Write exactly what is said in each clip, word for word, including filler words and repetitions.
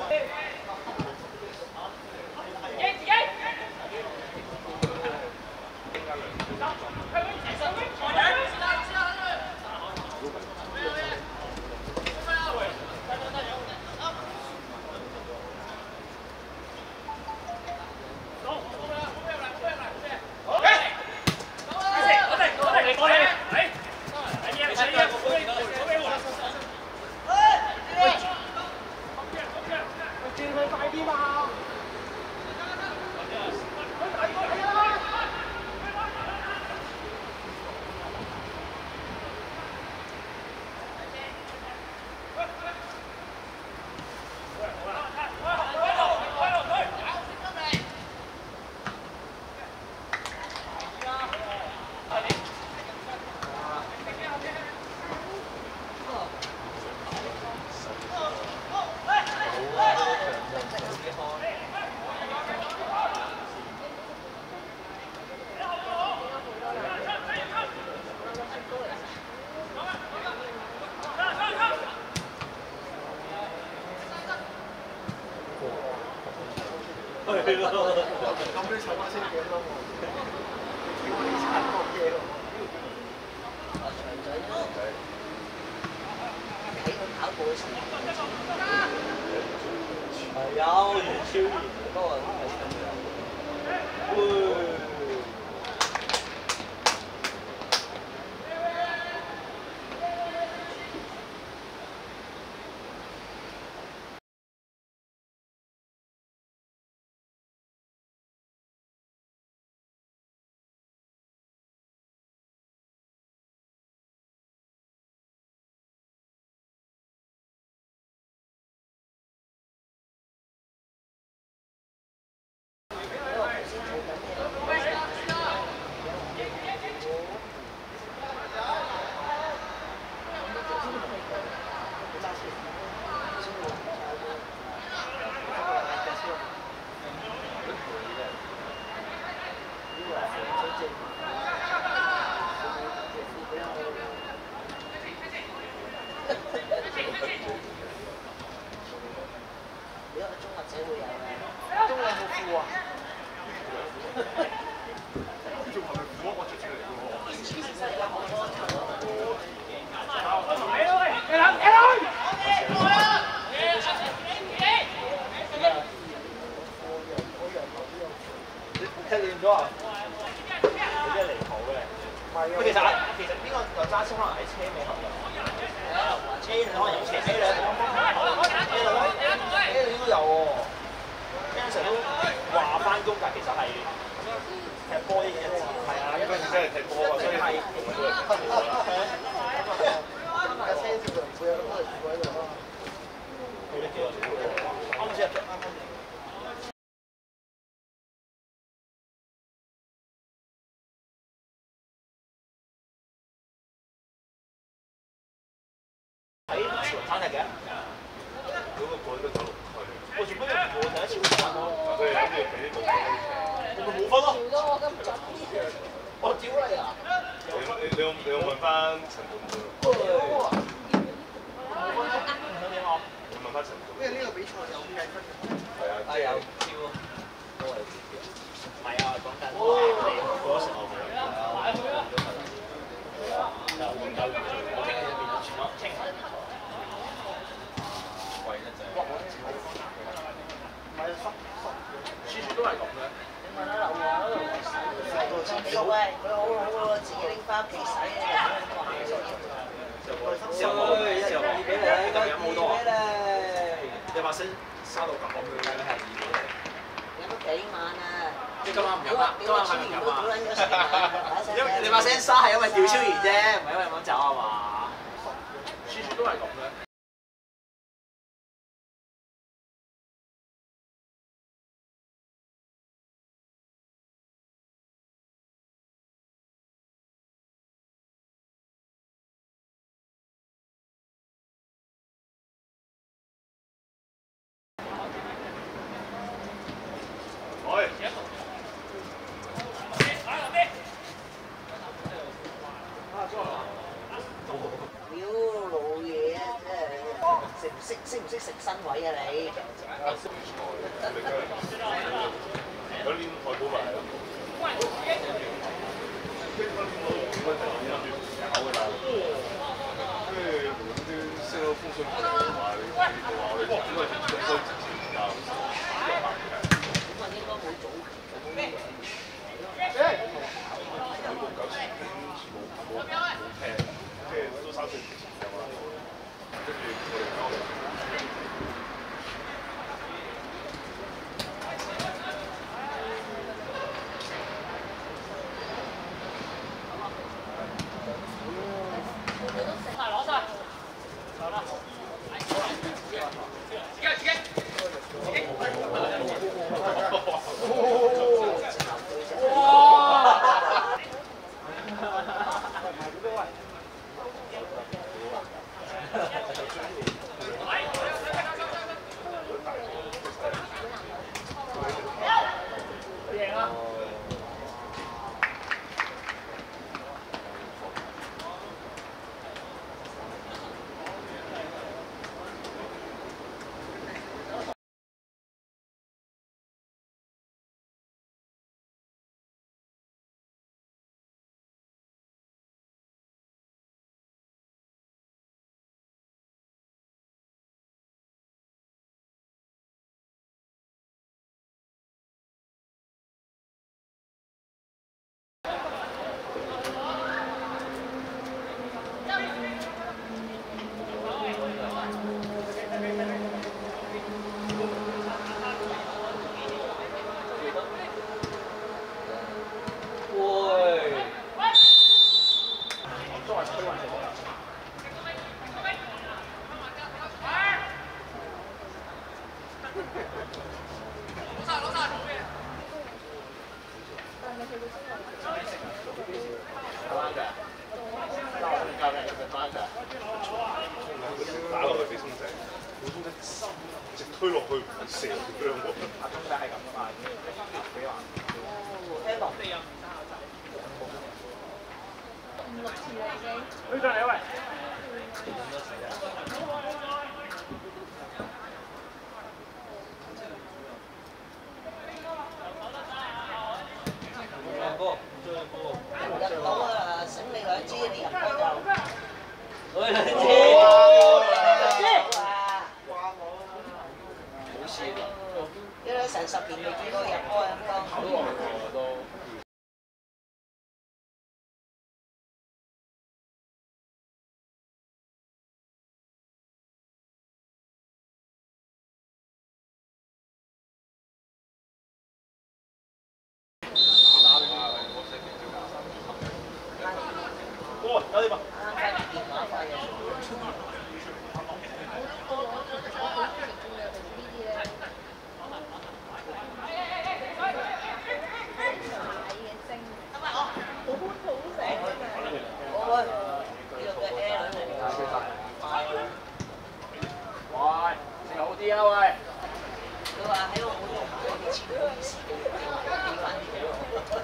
係咯，咁都湊翻先幾多喎？跳你殘學嘢喎！ 長仔咯，睇佢跑步嘅時候，係有袁超然嗰個都係咁樣。 唔識識唔識食身位啊你？ 有啲海寶咪係咯。搞㗎啦，跟住無端端收咗封信過嚟話你話我哋應該應該直接教， 咁啊應該冇早期咁咩？ 佢六九前已經冇冇冇聽，即係都三四年前有啦，跟住我哋交流。打落去俾松仔，俾松仔直推落去唔係射咁樣喎。阿松仔係咁噶嘛，幾難。 聽落。 五六次啦已經。 推上嚟喂！ 入到啊，醒你兩支，你入波就。 喂，兩支。 哇！冇事㗎。因為成十年未見過入波咁多。 都。 哇！搞掂啊！ 電話費啊！ 喂，食好啲啊喂！ 佢話喺我嗰度買啲錢好意思嘅，俾翻啲我。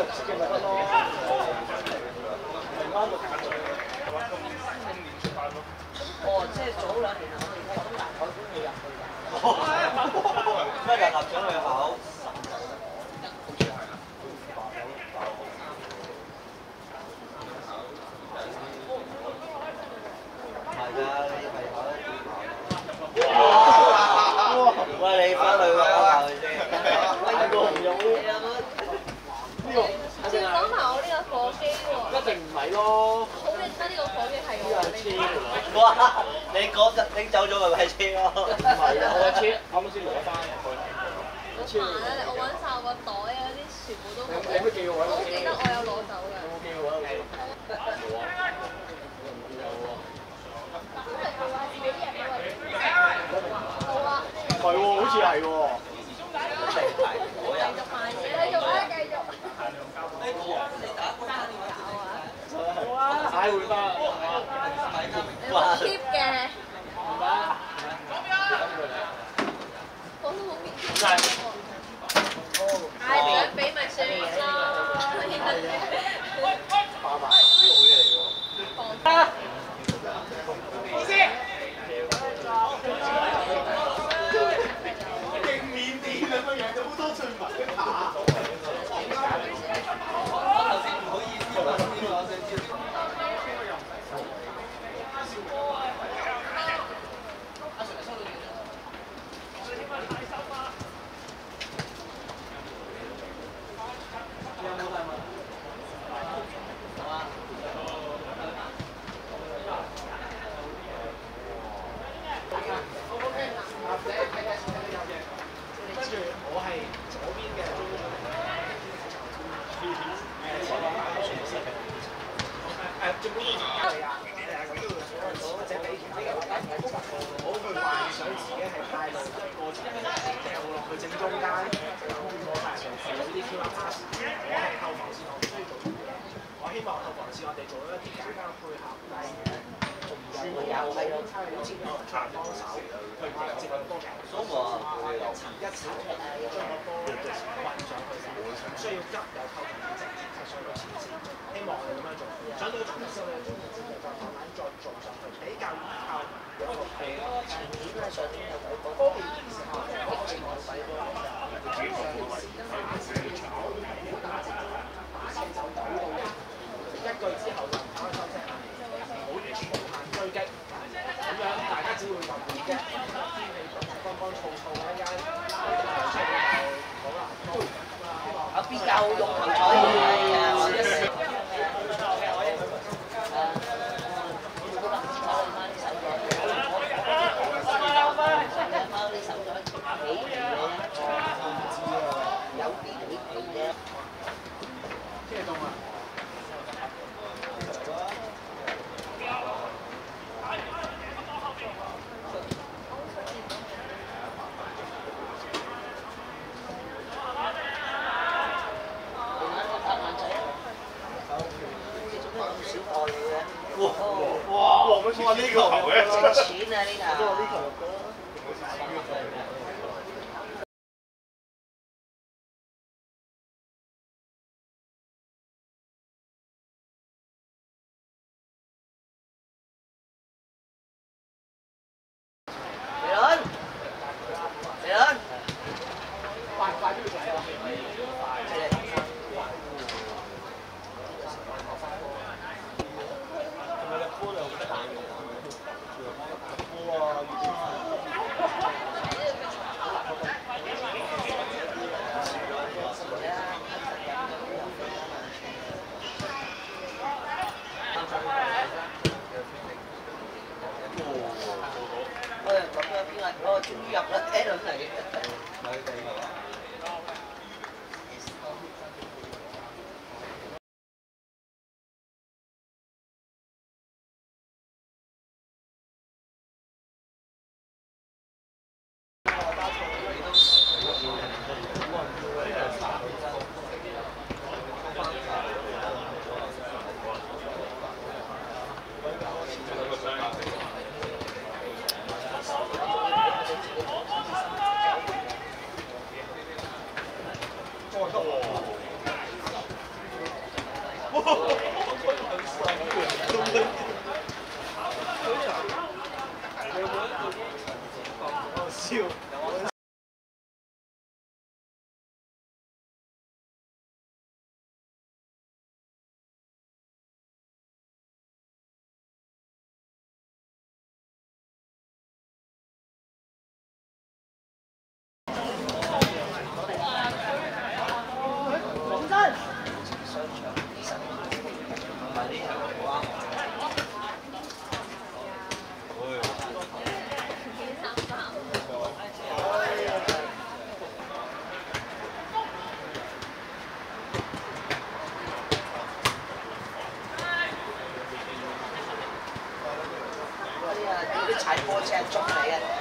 設嘅咪得咯。明晚就揀咗。 哦，即係早兩年我哋睇中南海觀未入去㗎。 咩人立獎去考？係㗎，你係考得幾考？喂，你翻去考下佢先。 呢個唔用呢個。 仲要講埋我呢個火機喎。 一定唔係咯。 好記得呢個火機係我呢哇！你嗰日拎走咗咪買車咯？ 唔係啊，我嘅車啱啱先攞翻入去。 個煩啊！我揾晒我個袋啊，啲全部都冇。 你有冇記過位？ 我好記得我有攞走㗎。 有冇記過位？冇啊。 冇啊。 唔係喎，好似係喎。 繼續賣嘢，繼續啦，繼續。 好啊！踩會翻。 你好 keep 嘅。 唔得。 我都好 keep 嘅。唉，唔想俾咪算咯。 爸爸。 啊！ 老師。勁緬甸咁樣樣，有好多趣聞嘅下。 頭先唔好意思，我想知我想知。 我係左邊嘅。誒，最緊要係啊！或者俾其他人唔好去幻想自己係派路過程掉落去正中間，我係嘗試做啲 Q R pass， 我係後防線，我唔需要做呢啲嘢。我希望後防線我哋做一啲簡單嘅配合，但係全部又係好似有人出嚟幫手去接個波嘅。 蘇博啊！ 一齊將個波運上去，唔需要急有溝通，直接係上到前線。希望係咁樣做，上到場嘅時候咧，中之後再慢慢再做上去，比較依靠一個係前面咧上面有底波，嗰邊嘅時候咧，嗰邊有底波，上線打自己場，唔好打自己，打車就懟到一句之後就唔開收聲，唔好全部行追擊，咁樣大家只會混亂啫。天氣乾乾燥燥嘅一間，出嚟就好啦。 有邊夠用球彩係啊！我一試。 哇！哇！呢個球嘅， 錢啊呢個。 呢球入㗎。 李倫，李倫， 快快啲做啊！哇！ 捉你啊！